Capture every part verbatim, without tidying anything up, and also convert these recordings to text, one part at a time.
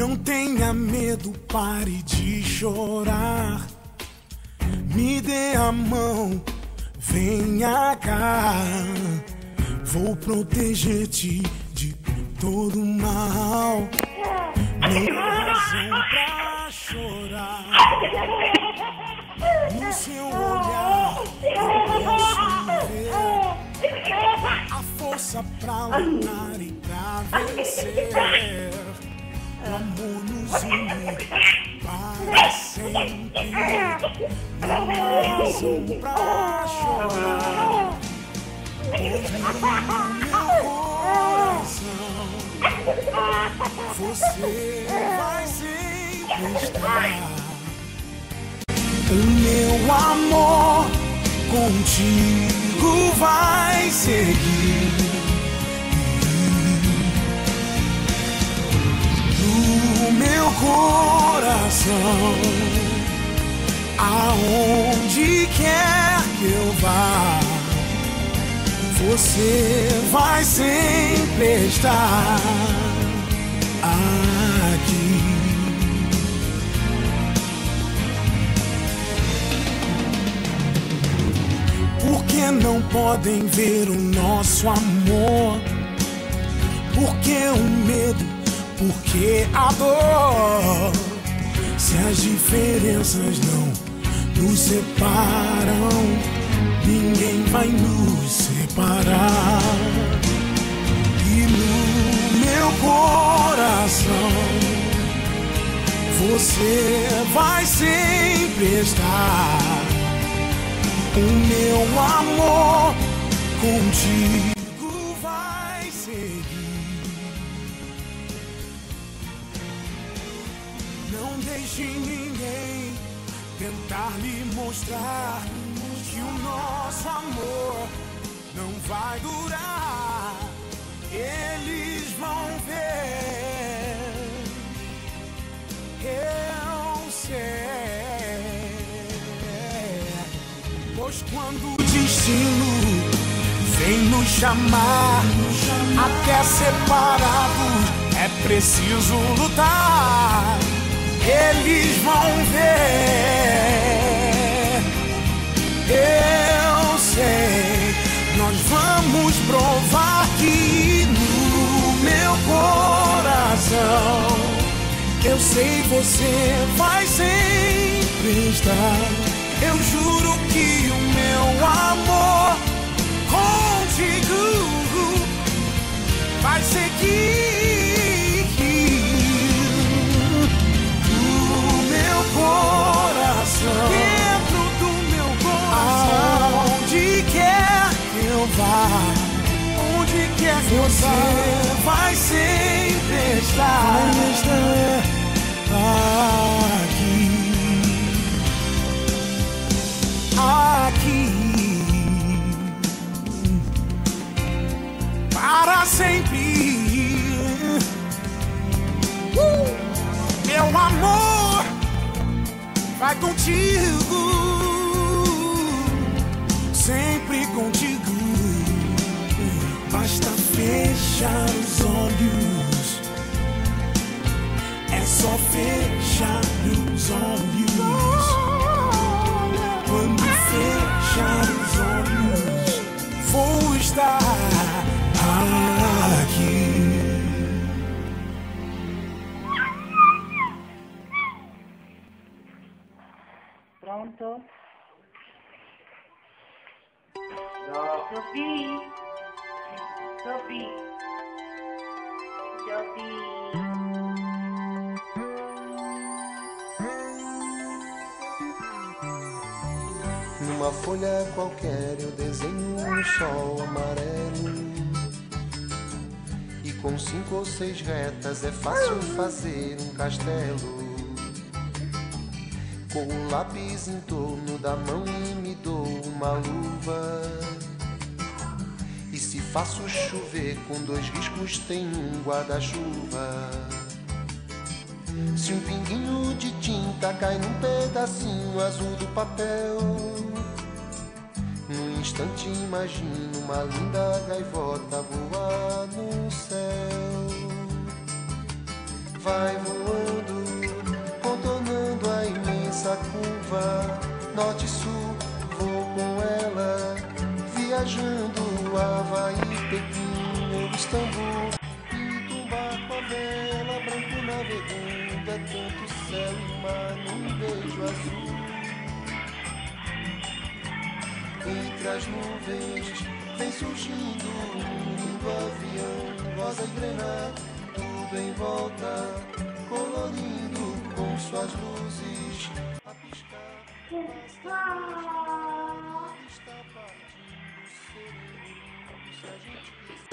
Não tenha medo, pare de chorar. Me dê a mão, venha cá. Vou proteger-te de todo mal. Não há razão pra chorar. No seu olhar eu posso ver a força pra lutar e pra vencer. O amor nos une para sempre. Não há razão pra chorar. Pois no meu coração você vai sempre estar. O meu amor contigo vai seguir. No meu coração, aonde quer que eu vá, você vai sempre estar aqui. Por que não podem ver o nosso amor? Por que o medo? Por que a dor? Se as diferenças não nos separam, ninguém vai nos separar. E no meu coração você vai sempre estar. O meu amor contigo vai seguir. Não deixe ninguém tentar lhe mostrar que o nosso amor não vai durar. Eles vão ver, eu sei. Pois quando o destino vem nos chamar, até separados é preciso lutar. Eles vão ver, eu sei. Nós vamos provar que no meu coração, eu sei, você vai sempre estar. Eu juro que o meu amor contigo vai seguir. No meu coração, dentro do meu coração, aonde quer que eu vá, onde quer que você vai sempre estar, vai estar aqui. Aqui para sempre. uh! Meu amor vai contigo, sempre contigo. Basta fechar os olhos, é só fechar os olhos. Quando fechar os olhos, vou estar aqui. Pronto? Sophie? Sophie? Sophie? Numa folha qualquer eu desenho um sol amarelo, e com cinco ou seis retas é fácil fazer um castelo. Com o lápis em torno da mão e me dou uma luva, e se faço chover com dois riscos tem um guarda-chuva. Se um pinguinho de tinta cai num pedacinho azul do papel, num instante imagino uma linda gaivota voar no céu. vai voando, contornando a imensa curva. Norte e sul, vou com ela, viajando Havaí, Pequim ou Istambul. Itumbar com a vela, branco navegando, é tanto céu e mar num beijo azul. Entre as nuvens vem surgindo um lindo avião, rosa e grená, tudo em volta, colorindo com suas luzes a piscar. Está partindo sereno, se a gente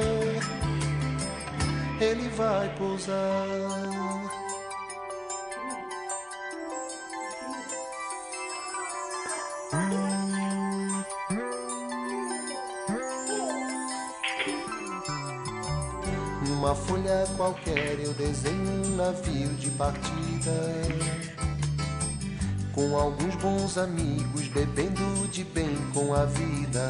quiser, ele vai pousar. Numa folha qualquer eu desenho um navio de partida, com alguns bons amigos bebendo de bem com a vida.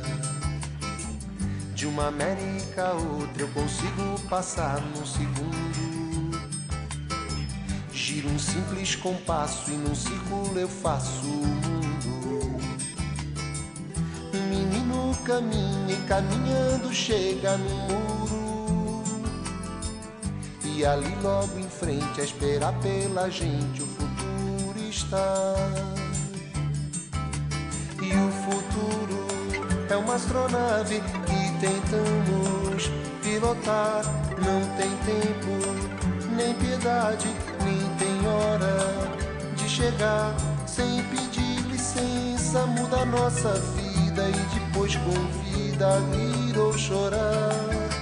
De uma América a outra eu consigo passar num segundo. Giro um simples compasso e num círculo eu faço o mundo. Um menino caminha e caminhando chega no muro. E ali logo em frente, a esperar pela gente, o futuro está. E o futuro é uma astronave que tentamos pilotar. Não tem tempo, nem piedade, nem tem hora de chegar. Sem pedir licença, muda a nossa vida e depois convida a rir ou chorar.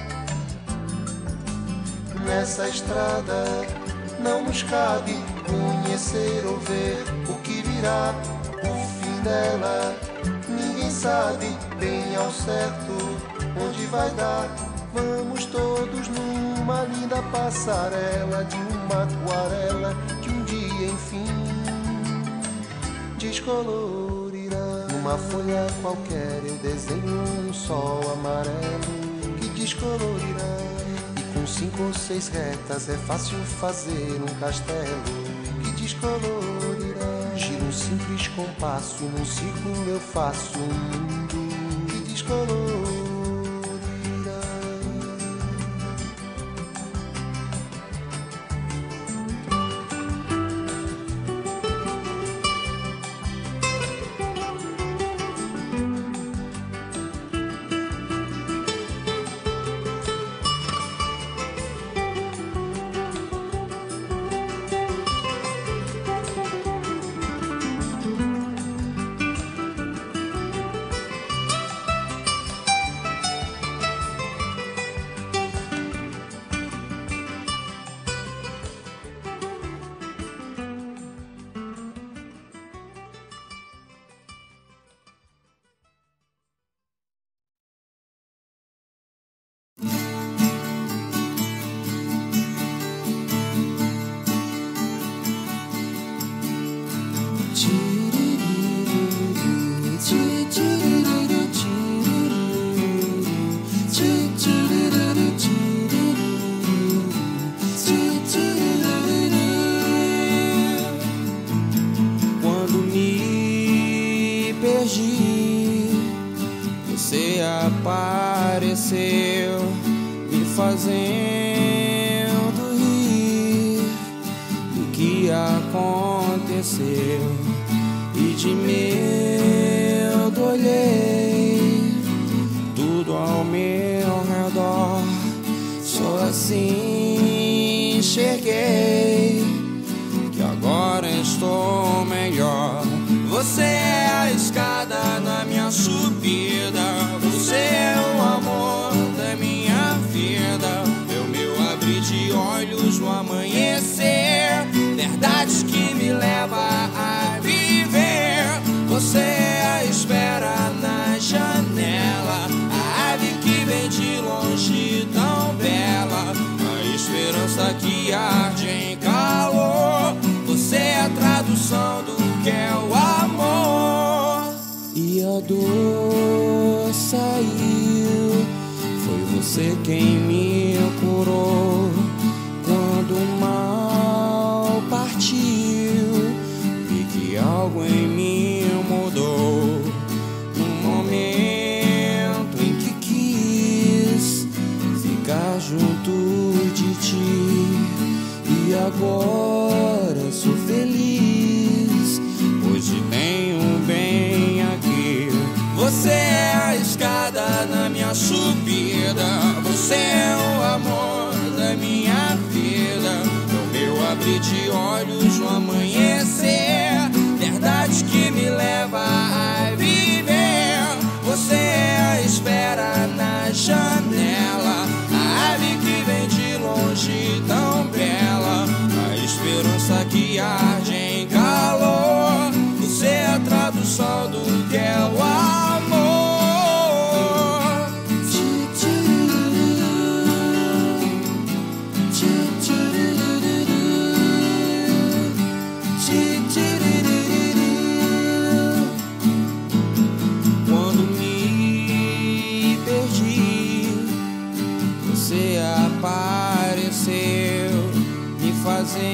Nessa estrada não nos cabe conhecer ou ver o que virá, o fim dela. Ninguém sabe bem ao certo onde vai dar. Vamos todos numa linda passarela de uma aquarela que um dia enfim descolorirá. Numa folha qualquer eu desenho um sol amarelo que descolorirá. Com cinco ou seis retas é fácil fazer um castelo que descolorirá. Giro um simples compasso e num círculo eu faço um mundo que descolorirá. Apareceu me fazendo rir do que aconteceu, e de medo olhei tudo ao meu redor. Só assim enxerguei que agora estou melhor. Você é a escada na minha subida, você é o amor da minha vida, é o meu abrir de olhos no amanhecer, verdades que me levam a viver. Você é a espera na janela, a ave que vem de longe tão bela, a esperança que arde em calor. Você é a tradução do que é o amor. E a dor saiu, foi você quem me curou. Quando que algo em mim mudou. No momento em que quis ficar junto de ti, e agora sou feliz, pois te tenho bem aqui. Você é a escada na minha subida, você é o amor da minha vida, no meu abrir de olhos no amanhecer, verdade que me leva a viver. Você é a espera na janela, a ave que vem de longe tão bela, a esperança que arde em calor. Você é a tradução do que é o amor. Quando me perdi, você apareceu, me fazendo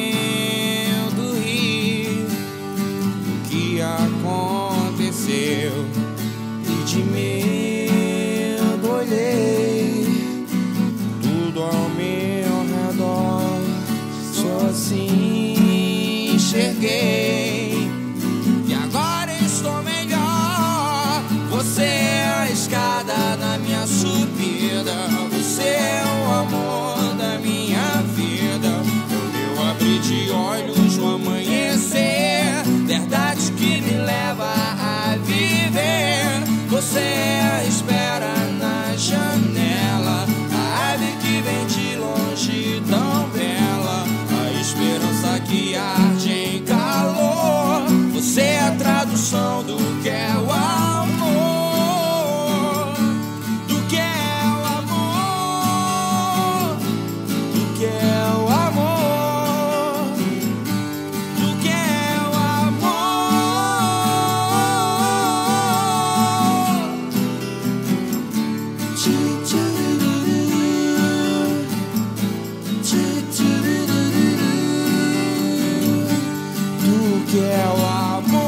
rir do que aconteceu, e de medo olhei tudo ao meu redor, só assim enxerguei, e agora estou melhor. Você é a escada na minha subida, você é o amor da minha vida, é o meu abrir de olhos no amanhecer, verdade que me leva a viver. Você é a espera na janela, a ave que vem de longe tão bela, a esperança que arde em calor. Você é a tradução do que é o amor. Que é o amor.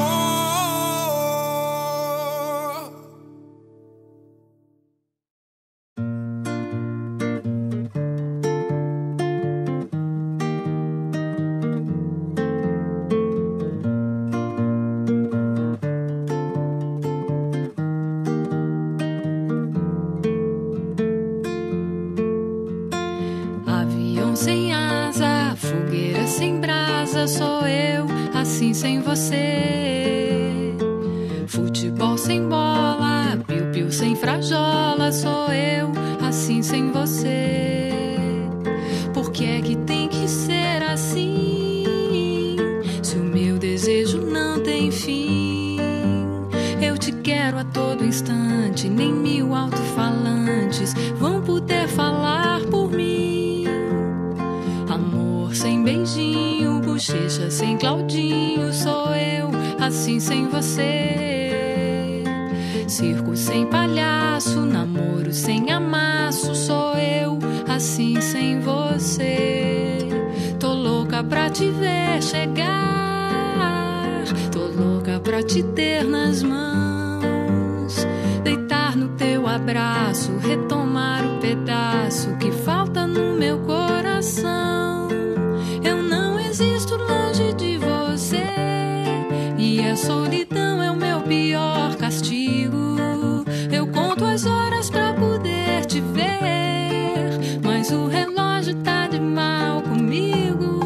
Avião sem asa, fogueira sem brasa, sou eu assim sem você. Futebol sem bola, piu-piu sem frajola, sou eu assim sem você. Por que é que tem que ser assim? Se o meu desejo não tem fim, eu te quero a todo instante, nem mil alto-falantes vão poder falar por mim. Amor sem beijinho, bochecha sem Claudinho, sou eu assim sem você. Circo sem palhaço, namoro sem amasso, sou eu assim sem você. Tô louca pra te ver chegar, tô louca pra te ter nas mãos, deitar no teu abraço, retomar o pedaço que falta no meu coração. Eu não existo longe de você, e a solidão é o meu pior castigo. Eu conto as horas pra poder te ver, mas o relógio tá de mal comigo.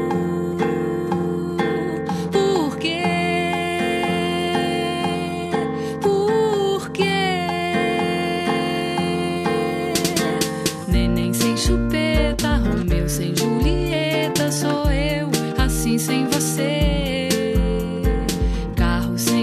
Por quê? Por quê? Neném sem chupeta, Romeu sem Julieta, sou eu assim sem você. Carro sem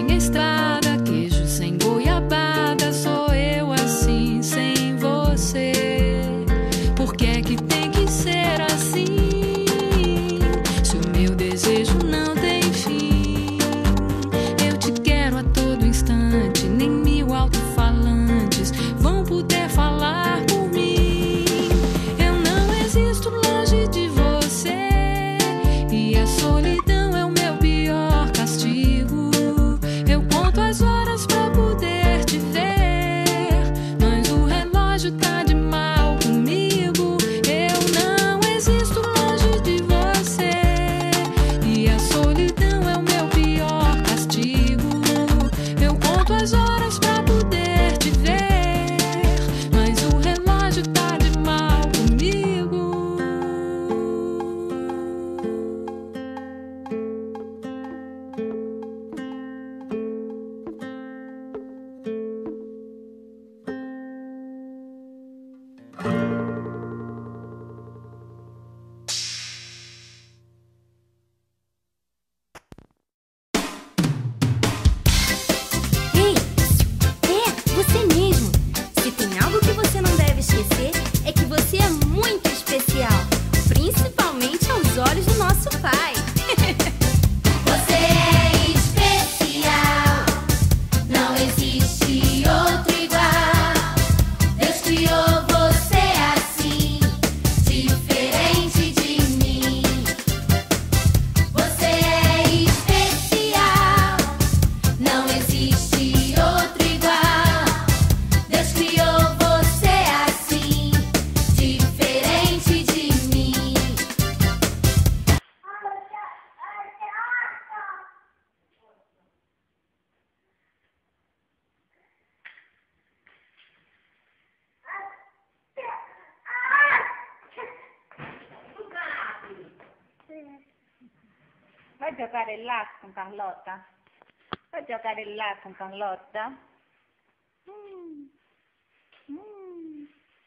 Vai giocare là con Carlotta? Vai giocare là con Carlotta? Mm. Mm.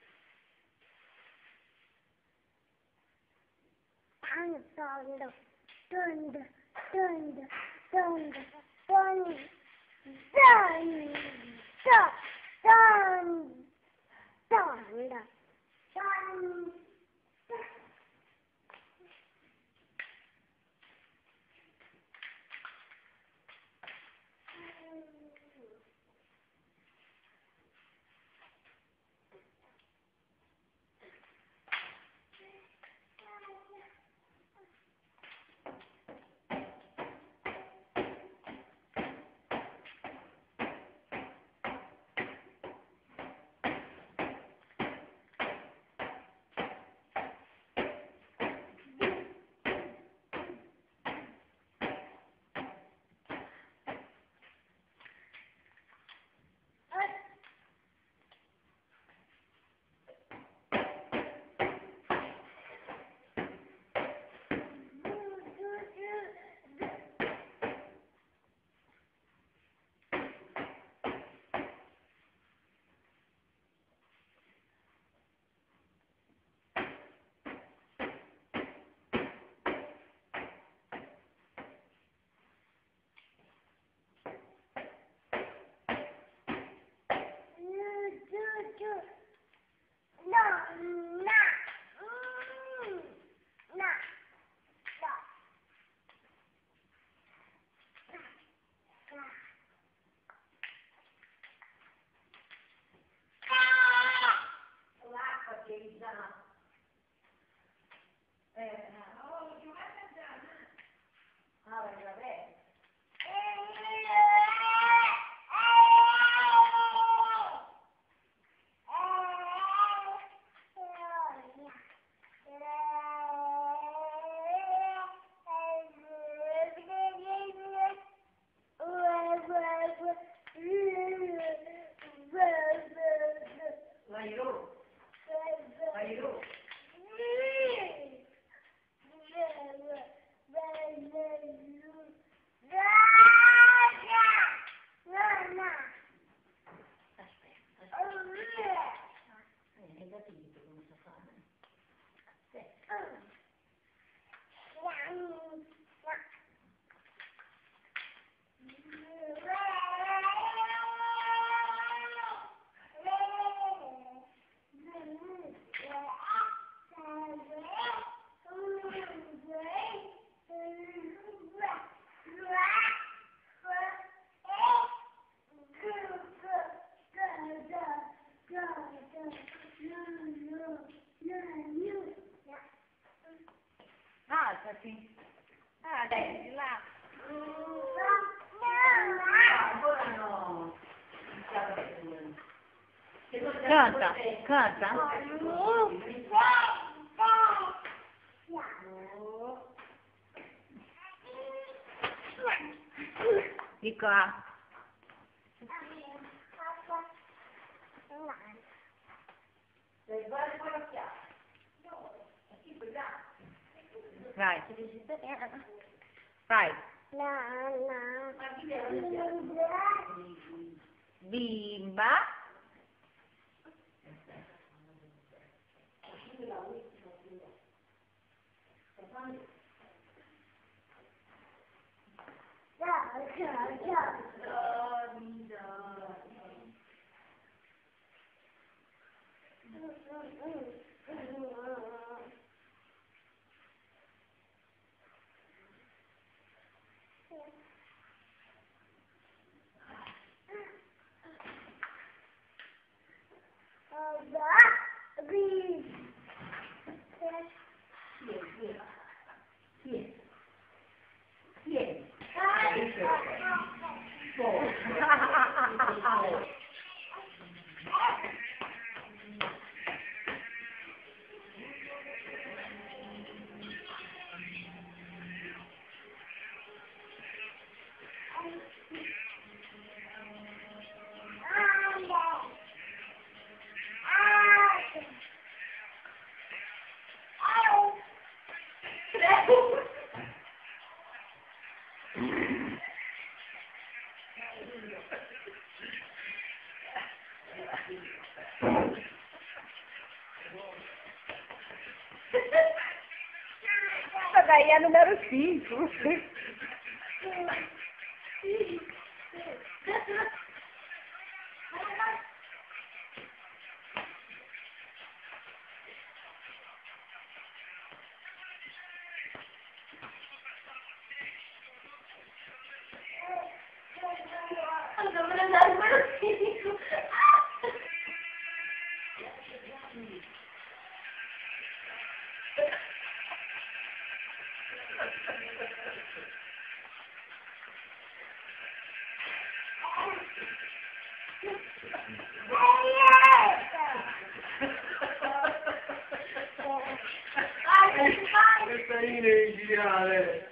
Tondo, tondo, tondo, tondo, tondo, tondo, tondo, tondo, tondo. Alzati. Ah, dai, di là. Ancora no. Canta, canta. Di qua. Vai. Vai. Bimba. Essa daí é número cinco. Questa è energiale.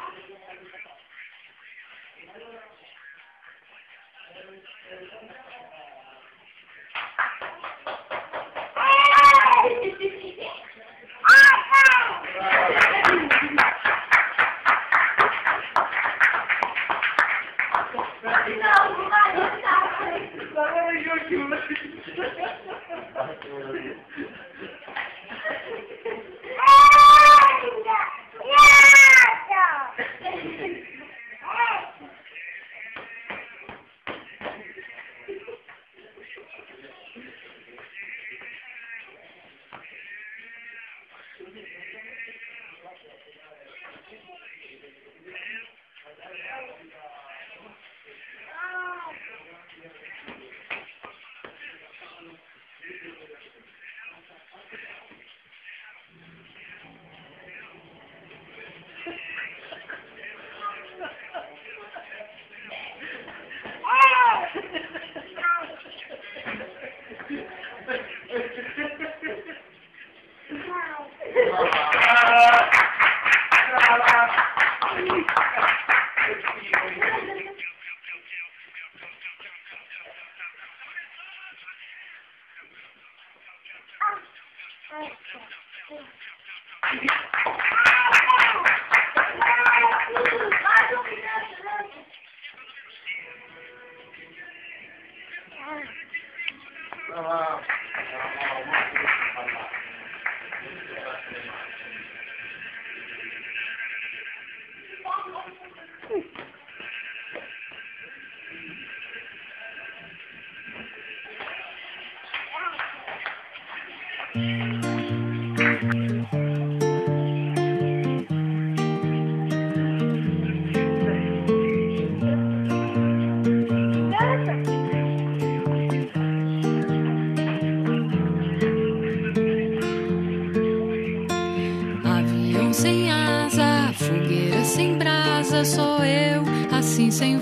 Avião sem asa, fogueira sem brasa, sou eu, assim sem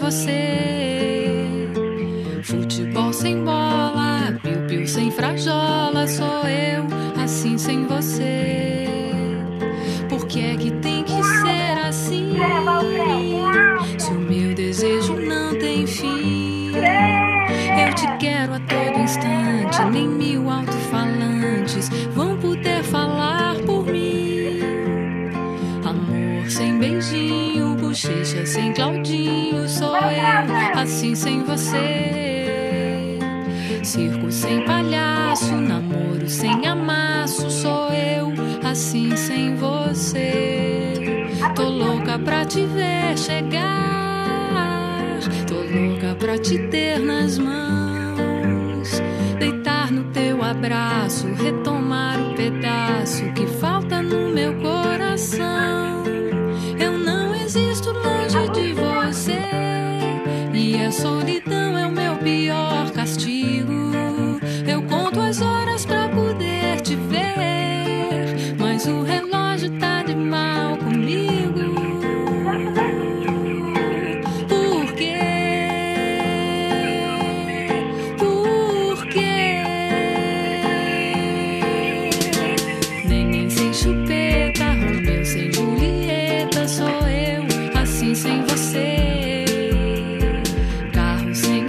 você. Futebol sem bola, piu-piu sem frajola, sou eu, assim sem você. Por que é que tem que ser assim? Se o meu desejo não tem fim, eu te quero a todo instante, nem mil alto-falantes vão poder falar por mim. Amor sem beijinho, bochecha sem Claudinho, sou eu, assim sem você. Circo sem palhaço, namoro sem amasso, sou eu, assim sem você. Tô louca pra te ver chegar, tô louca pra te ter nas mãos, deitar no teu abraço, retomar o pedaço que falta no meu coração. Eu não existo longe de você, e a solidão é o meu pior castigo. Eu conto as horas pra poder te ver, mas o relógio tá de mal comigo. Por quê? Por quê? Neném sem chupeta, Romeu sem Julieta, sou eu, assim sem você. Carro sem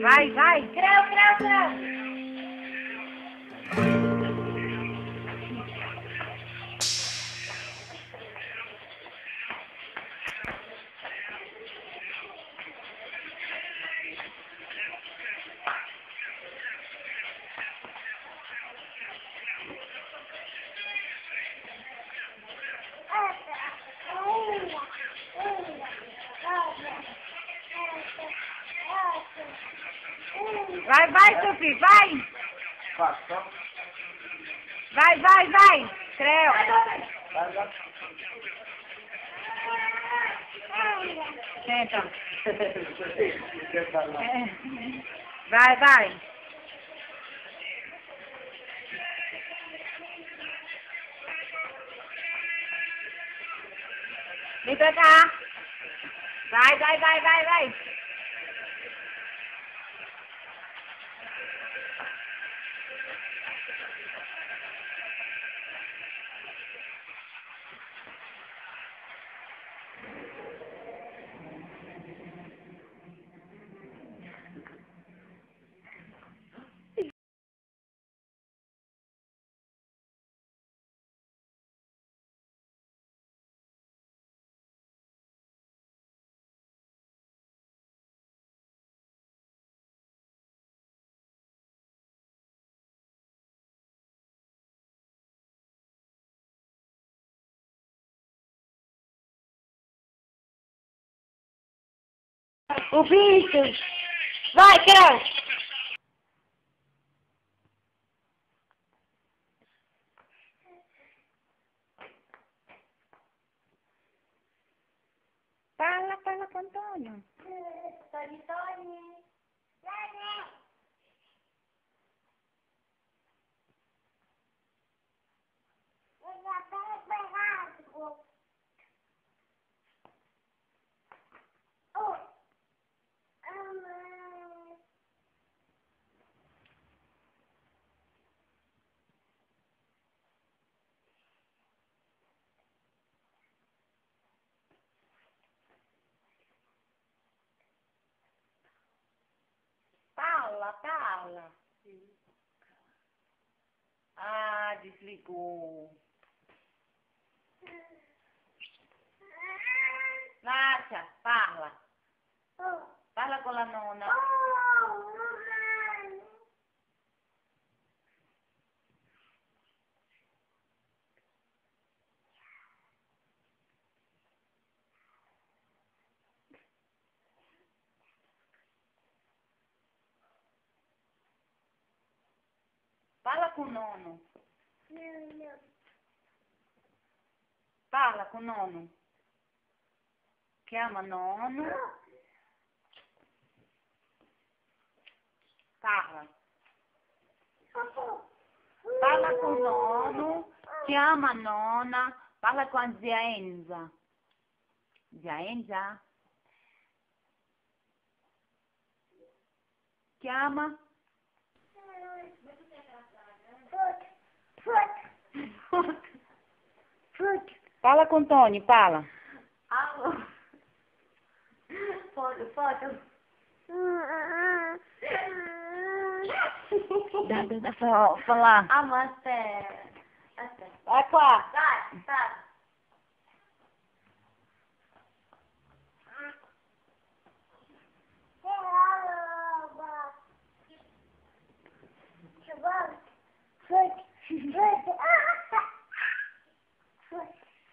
Vai, vai. Creu, creu, creu. Vai, vai, Tupi, vai! Vai, vai, vai! Creu! Senta. Vai, vai! Vem pra cá! Vai, vai, vai, vai, vai! O bicho! Vai, Creu! Fala, fala com Antônio. Tony, Tony. Tony. Eu já pego errado. Oh. Amém. Fala, fala. Ah, desligou. Nácia, fala. Oh. Fala com a nona. Oh, mamãe. Fala com o nono. Não, não. Fala com o nono. Chiama nono. Fala. Fala com o nono. Chiama nona. Fala com a zia Enza. Zia Enza. Chiama. Foto, foto, foto. Fala com o Tony, fala. Alô. Foto, foto. Dá, dá, dá pra falar. Ah, mas é... Vai, quá. Vai, vai. Foot, foot, foot.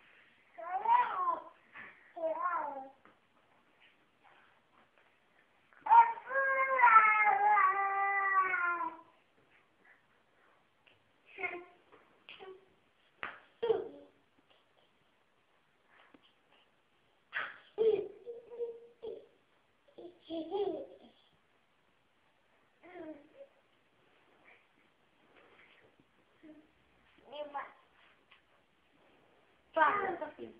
Fala, Sofia.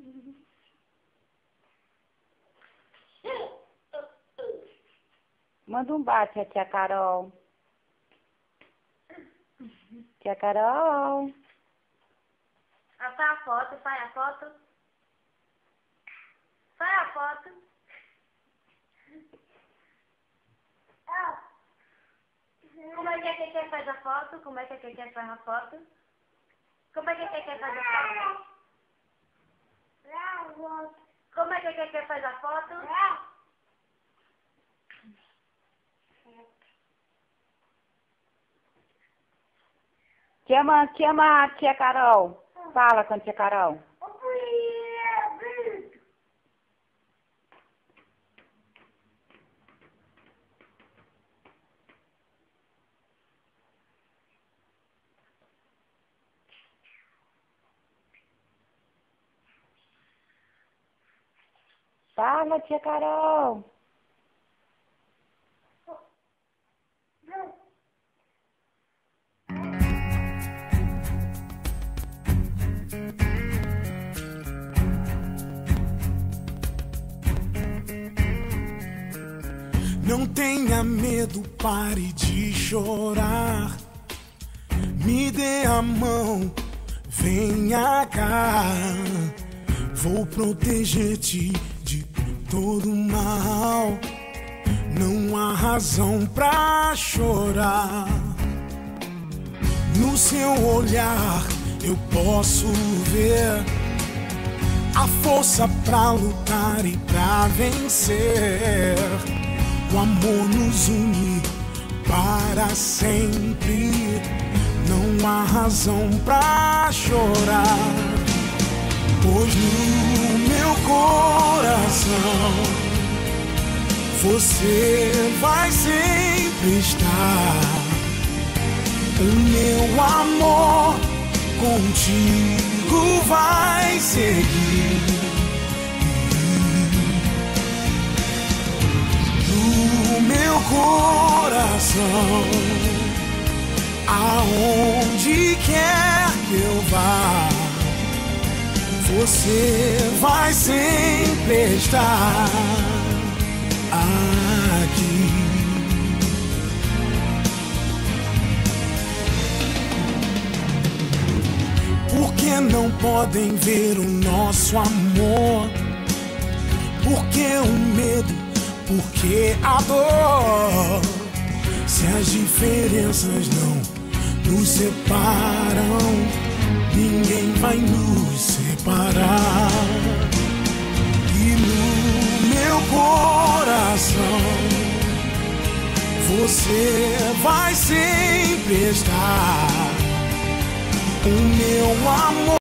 Manda um bate a tia Carol. Tia Carol. Ah, faz a foto, faz a foto. Faz a foto. Como é que a Keke faz a foto? Como é que a Keke faz a foto? Como é que a Keke faz a foto? Como é que a Keke faz a foto? Chama, chama a tia Carol. Fala com a tia Carol. Fala, tia Carol. Não tenha medo, pare de chorar. Me dê a mão, venha cá. Vou proteger-te de todo mal. Não há razão pra chorar. No seu olhar eu posso ver a força pra lutar e pra vencer. O amor nos une para sempre. Não há razão pra chorar, pois no meu coração você vai sempre estar. O meu amor contigo vai seguir. No meu coração, aonde quer que eu vá, você vai sempre estar aqui. Por que não podem ver o nosso amor? Por que o medo? Por que a dor? Se as diferenças não nos separam, ninguém vai nos separar. E no meu coração você vai sempre estar. O meu amor